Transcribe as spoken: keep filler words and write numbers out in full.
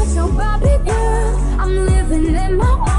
So Bobby girl, I'm living in my own